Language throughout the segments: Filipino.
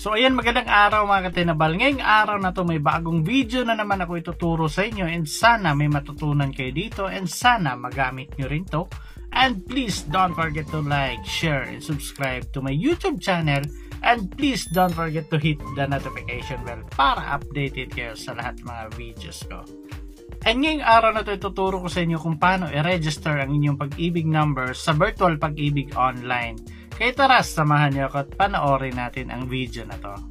So ayan, magandang araw mga katinabal. Ngayong araw na to may bagong video na naman ako ituturo sa inyo, and sana may matutunan kayo dito, and sana magamit nyo rin to. And please don't forget to like, share, and subscribe to my YouTube channel, and please don't forget to hit the notification bell para updated kayo sa lahat mga videos ko. And ngayong araw na to ituturo ko sa inyo kung paano i-register ang inyong pag-ibig number sa Virtual Pag-ibig Online. Kaya tara, samahan niyo ako at panoorin natin ang video na to.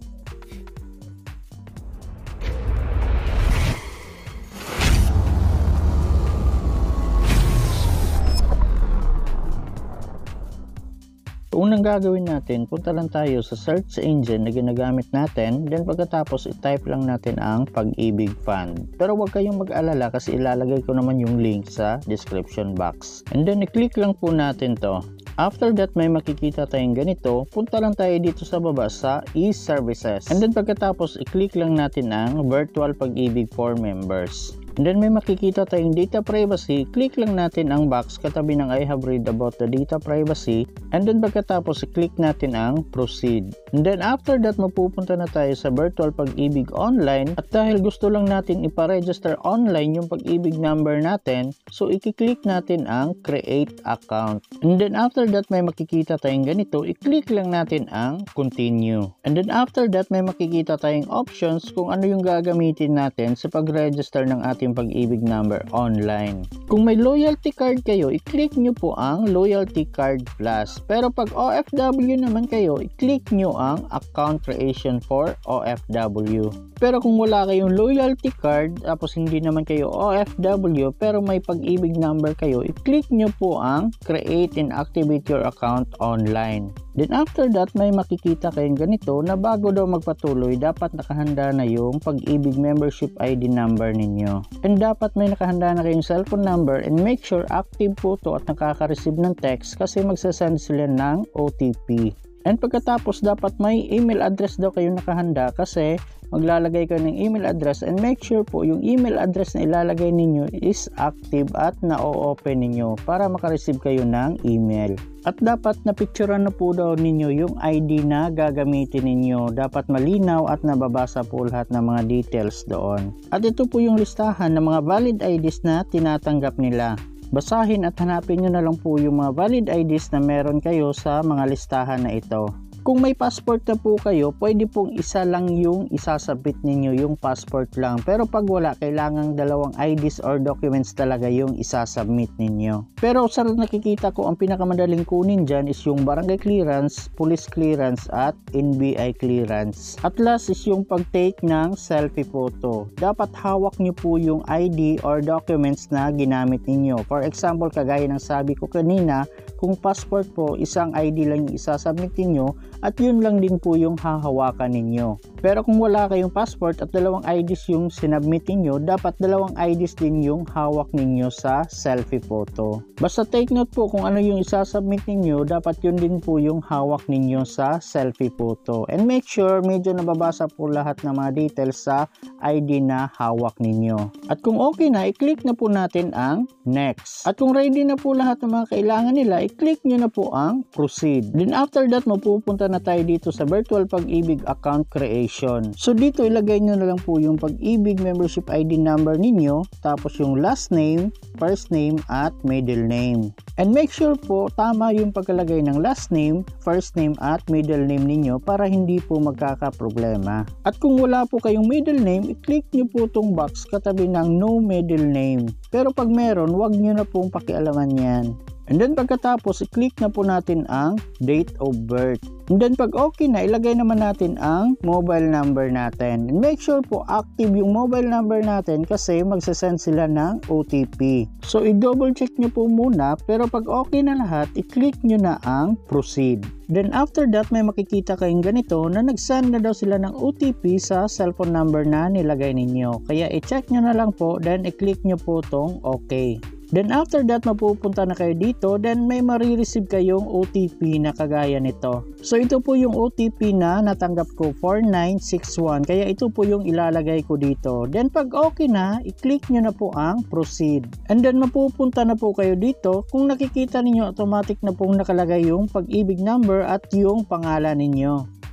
Unang gagawin natin, punta lang tayo sa search engine na ginagamit natin, then pagkatapos i-type lang natin ang Pag-ibig Fund. Pero huwag kayong mag-alala kasi ilalagay ko naman yung link sa description box. And then i-click lang po natin to. After that, may makikita tayong ganito. Punta lang tayo dito sa baba sa e-services. And then pagkatapos, i-click lang natin ang Virtual Pag-ibig for Members. And then may makikita tayong data privacy. Click lang natin ang box katabi ng I have read about the data privacy. And then pagkatapos, i-click natin ang proceed. And then after that, mapupunta na tayo sa Virtual Pag-ibig Online. At dahil gusto lang natin ipa-register online yung pag-ibig number natin, so i-click natin ang create account. And then after that, may makikita tayong ganito. I-click lang natin ang continue. And then after that, may makikita tayong options kung ano yung gagamitin natin sa pag-register ng ating pag-ibig number online. Kung may loyalty card kayo, i-click nyo po ang loyalty card plus. Pero pag OFW naman kayo, i-click nyo ang account creation for OFW. Pero kung wala kayong loyalty card, tapos hindi naman kayo OFW, pero may pag-ibig number kayo, i-click nyo po ang create and activate your account online. Then after that, may makikita kayong ganito na bago daw magpatuloy, dapat nakahanda na yung Pag-ibig membership ID number ninyo. And dapat may nakahanda na kayong cellphone number, and make sure active po to at nakaka-receive ng text kasi magsasend sila ng OTP. And pagkatapos, dapat may email address daw kayo nakahanda kasi maglalagay kayo ng email address, and make sure po yung email address na ilalagay ninyo is active at na-open ninyo para makareceive kayo ng email. At dapat napicturean na po daw ninyo yung ID na gagamitin ninyo. Dapat malinaw at nababasa po lahat ng mga details doon. At ito po yung listahan ng mga valid IDs na tinatanggap nila. Basahin at hanapin nyo na lang po yung mga valid IDs na meron kayo sa mga listahan na ito. Kung may passport na po kayo, pwede pong isa lang yung isasubmit ninyo, yung passport lang. Pero pag wala, kailangang dalawang IDs or documents talaga yung isasubmit ninyo. Pero sa nakikita ko, ang pinakamadaling kunin dyan is yung barangay clearance, police clearance, at NBI clearance. At last is yung pag-take ng selfie photo. Dapat hawak nyo po yung ID or documents na ginamit ninyo. For example, kagaya ng sabi ko kanina, kung passport po, isang ID lang yung isasubmit ninyo, at yun lang din po yung hahawakan ninyo. Pero kung wala kayong passport at dalawang IDs yung sinubmit ninyo, dapat dalawang IDs din yung hawak ninyo sa selfie photo. Basta take note po kung ano yung isasubmit ninyo, dapat yun din po yung hawak ninyo sa selfie photo. And make sure medyo nababasa po lahat ng mga details sa ID na hawak ninyo. At kung okay na, i-click na po natin ang next. At kung ready na po lahat ng mga kailangan nila, i-click nyo na po ang proceed. Then after that, mapupunta na tayo dito sa Virtual Pag-ibig account creation. So dito ilagay nyo na lang po yung Pag-ibig membership ID number ninyo, tapos yung last name, first name, at middle name. And make sure po tama yung pagkalagay ng last name, first name, at middle name ninyo para hindi po magkakaproblema. At kung wala po kayong middle name, i-click nyo po itong box katabi ng no middle name. Pero pag meron, wag nyo na pong pakialaman yan. And then pagkatapos, i-click na po natin ang date of birth. And then pag okay na, ilagay naman natin ang mobile number natin. And make sure po active yung mobile number natin kasi magsasend sila ng OTP. So i-double check nyo po muna, pero pag okay na lahat, i-click nyo na ang proceed. Then after that, may makikita kayong ganito na nag-send na daw sila ng OTP sa cellphone number na nilagay ninyo. Kaya i-check nyo na lang po, then i-click nyo po tong okay. Then after that, mapupunta na kayo dito, then may marireceive kayong OTP na kagaya nito. So ito po yung OTP na natanggap ko, 4961, kaya ito po yung ilalagay ko dito. Then pag okay na, i-click nyo na po ang proceed. And then mapupunta na po kayo dito. Kung nakikita ninyo, automatic na pong nakalagay yung Pag-ibig number at yung pangalan ninyo.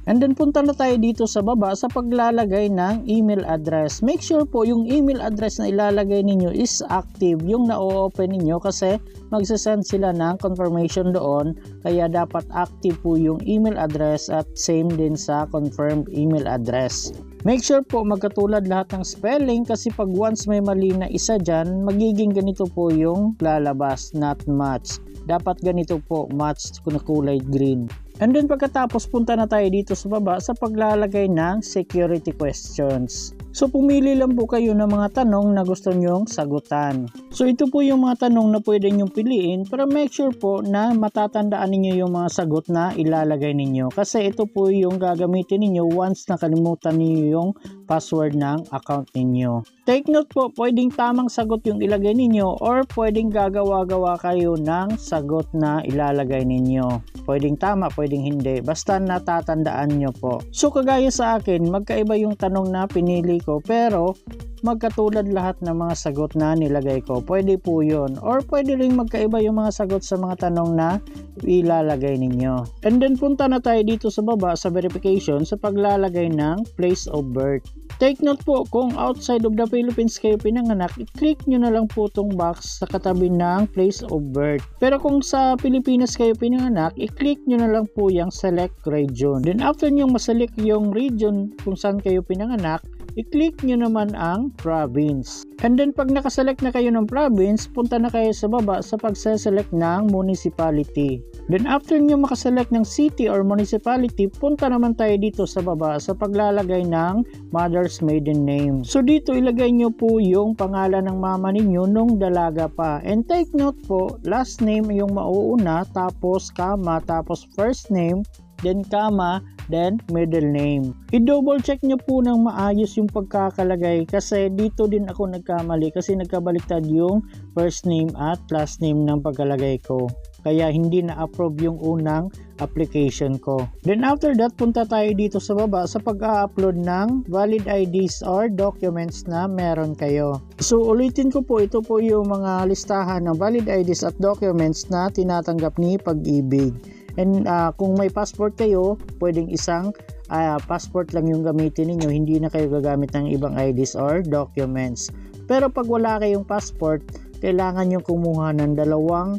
And then punta na tayo dito sa baba sa paglalagay ng email address. Make sure po yung email address na ilalagay ninyo is active, yung na-open ninyo kasi magsasend sila ng confirmation doon. Kaya dapat active po yung email address at same din sa confirmed email address. Make sure po magkatulad lahat ng spelling kasi pag once may mali na isa dyan, magiging ganito po yung lalabas, not match. Dapat ganito po, match na kulay green. And then pagkatapos punta na tayo dito sa baba sa paglalagay ng security questions. So pumili lang po kayo ng mga tanong na gusto nyong sagutan. So ito po yung mga tanong na pwede nyong piliin para make sure po na matatandaan ninyo yung mga sagot na ilalagay ninyo. Kasi ito po yung gagamitin ninyo once nakalimutan ninyo yung password ng account ninyo. Take note po, pwedeng tamang sagot yung ilagay ninyo or pwedeng gagawa-gawa kayo ng sagot na ilalagay ninyo. Pwedeng tama, pwedeng hindi. Basta natatandaan nyo po. So kagaya sa akin, magkaiba yung tanong na pinili ko pero magkatulad lahat ng mga sagot na nilagay ko. Pwede po yun. Or pwede rin magkaiba yung mga sagot sa mga tanong na ilalagay ninyo. And then punta na tayo dito sa baba sa verification sa paglalagay ng place of birth. Take note po, kung outside of the Philippines kayo pinanganak, i-click nyo na lang po itong box sa katabi ng place of birth. Pero kung sa Pilipinas kayo pinanganak, i-click nyo na lang po yung select region. Then after nyo maselect yung region kung saan kayo pinanganak, i-click nyo naman ang province. And then pag nakaselect na kayo ng province, punta na kayo sa baba sa pagseselect ng municipality. Then after nyo makaselect ng city or municipality, punta naman tayo dito sa baba sa paglalagay ng mother's maiden name. So dito ilagay nyo po yung pangalan ng mama ninyo nung dalaga pa. And take note po, last name yung mauuna, tapos comma, tapos first name, then comma, then middle name. I-double check nyo po ng maayos yung pagkakalagay kasi dito din ako nagkamali kasi nagkabaliktad yung first name at last name ng pagkalagay ko. Kaya hindi na-approve yung unang application ko. Then after that, punta tayo dito sa baba sa pag-upload ng valid IDs or documents na meron kayo. So ulitin ko po, ito po yung mga listahan ng valid IDs at documents na tinatanggap ni Pag-ibig. And kung may passport kayo, pwedeng isang passport lang yung gamitin ninyo, hindi na kayo gagamit ng ibang IDs or documents. Pero pag wala kayong passport, kailangan nyo kumuha ng dalawang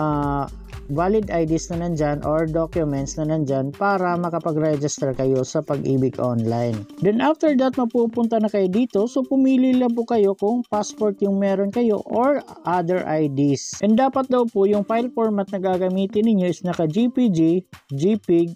valid IDs na nandyan or documents na nandyan para makapag-register kayo sa Pag-ibig online. Then after that, mapupunta na kayo dito. So pumili lang po kayo kung passport yung meron kayo or other IDs. And dapat daw po yung file format na gagamitin ninyo is naka-JPG, JPEG,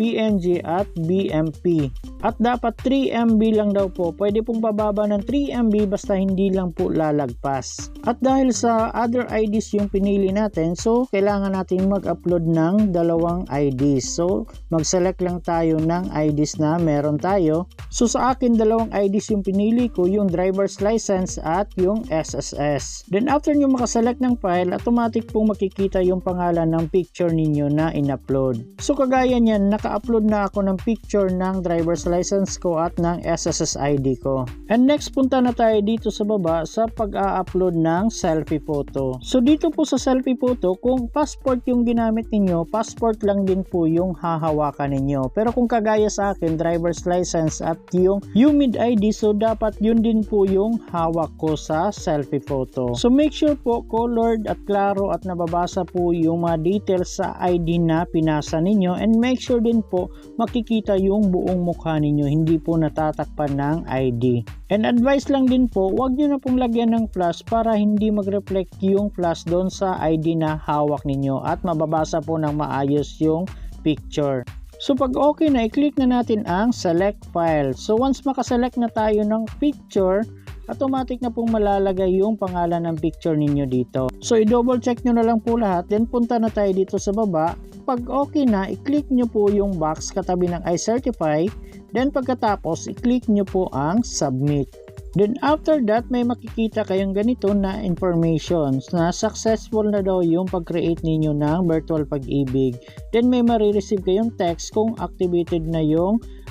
PNG at BMP. At dapat 3 MB lang daw po. Pwede pong bababa ng 3 MB basta hindi lang po lalagpas. At dahil sa other IDs yung pinili natin, so kailangan natin mag-upload ng dalawang IDs. So mag-select lang tayo ng IDs na meron tayo. So sa akin, dalawang IDs yung pinili ko, yung driver's license at yung SSS. Then after nyo makaselect ng file, automatic pong makikita yung pangalan ng picture ninyo na in-upload. So kagaya niyan, naka-upload na ako ng picture ng driver's license ko at ng SSS ID ko. And next, punta na tayo dito sa baba sa pag-a-upload ng selfie photo. So dito po sa selfie photo, kung passport yung ginamit ninyo, passport lang din po yung hahawakan ninyo. Pero kung kagaya sa akin, driver's license at yung UMID ID, so dapat yun din po yung hawak ko sa selfie photo. So make sure po colored at klaro at nababasa po yung mga details sa ID na pinasa ninyo, and make sure din po makikita yung buong mukha ninyo, hindi po natatakpan ng ID. And advice lang din po, wag nyo na pong lagyan ng flash para hindi mag-reflect yung flash doon sa ID na hawak ninyo at mababasa po ng maayos yung picture. So pag okay na, i-click na natin ang select file. So once makaselect na tayo ng picture, automatic na pong malalagay yung pangalan ng picture ninyo dito. So i-double check nyo na lang po lahat, then punta na tayo dito sa baba. Pag okay na, i-click nyo po yung box katabi ng I certify, then pagkatapos, i-click nyo po ang submit. Then after that, may makikita kayong ganito na information na successful na daw yung pag-create ninyo ng virtual Pag-ibig. Then may marireceive kayong text kung activated na yung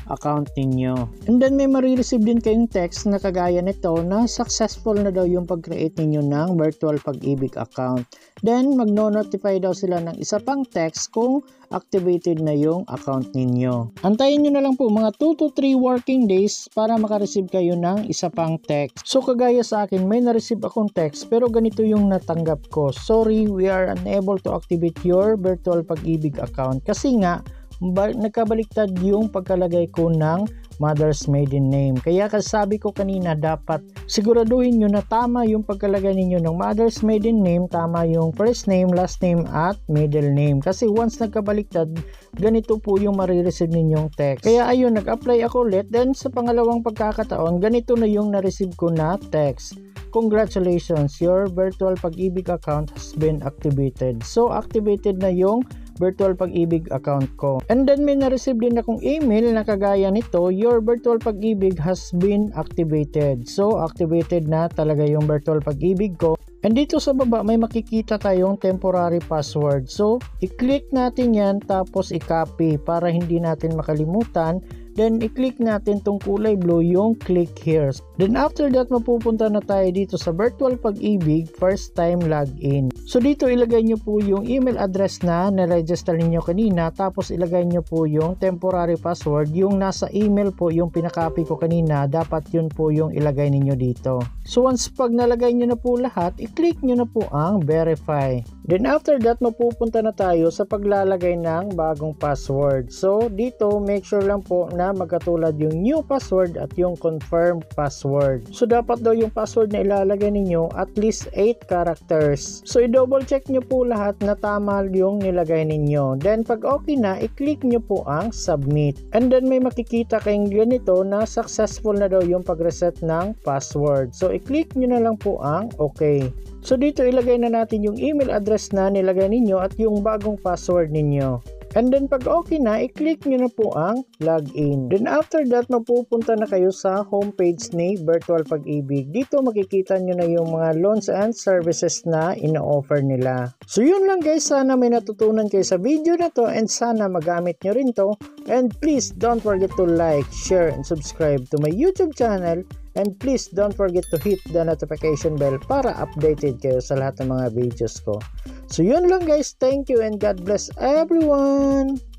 account ninyo. And then may marireceive din kayong text na kagaya nito na successful na daw yung pag-create ninyo ng virtual pag-ibig account. Then magno-notify daw sila ng isa pang text kung activated na yung account ninyo. Antayin nyo na lang po mga 2 to 3 working days para makareceive kayo ng isa pang text. So kagaya sa akin, may na-receive akong text pero ganito yung natanggap ko. Sorry, we are unable to activate your virtual pag-ibig account kasi nga nagkabaliktad yung pagkalagay ko ng mother's maiden name. Kaya sabi ko kanina, dapat siguraduhin nyo na tama yung pagkalagay ninyo ng mother's maiden name, tama yung first name, last name at middle name. Kasi once nagkabaliktad, ganito po yung marireceive ninyong text. Kaya ayun, nag-apply ako ulit. Then sa pangalawang pagkakataon, ganito na yung na-receive ko na text. Congratulations, your virtual pag-ibig account has been activated. So activated na yung virtual pag-ibig account ko. And then may na-receive din akong email na kagaya nito, your virtual pag-ibig has been activated. So activated na talaga yung virtual pag-ibig ko. And dito sa baba may makikita tayong temporary password. So i-click natin yan tapos i-copy para hindi natin makalimutan. Then i-click natin tong kulay blue, yung click here. Then after that mapupunta na tayo dito sa virtual pag-ibig first time login. So dito ilagay nyo po yung email address na na-register niyo kanina, tapos ilagay nyo po yung temporary password, yung nasa email po yung pinakopy ko kanina, dapat yun po yung ilagay niyo dito. So once pag nalagay nyo na po lahat, i-click nyo na po ang verify. Then after that mapupunta na tayo sa paglalagay ng bagong password. So dito make sure lang po na magkatulad yung new password at yung confirm password. So dapat daw yung password na ilalagay ninyo at least 8 characters. So i-double check nyo po lahat na tama yung nilagay ninyo. Then pag okay na, i-click nyo po ang submit. And then may makikita kayong ganito na successful na daw yung pag-reset ng password. So i-click nyo na lang po ang okay. So dito ilagay na natin yung email address na nilagay ninyo at yung bagong password ninyo. And then pag okay na, i-click nyo na po ang login. Then after that, mapupunta na kayo sa homepage ni Virtual Pag-ibig. Dito makikita nyo na yung mga loans and services na ina-offer nila. So yun lang guys, sana may natutunan kayo sa video na to and sana magamit nyo rin to. And please don't forget to like, share, and subscribe to my YouTube channel. And please don't forget to hit the notification bell para updated kayo sa lahat ng mga videos ko. So yun lang guys, thank you and God bless everyone!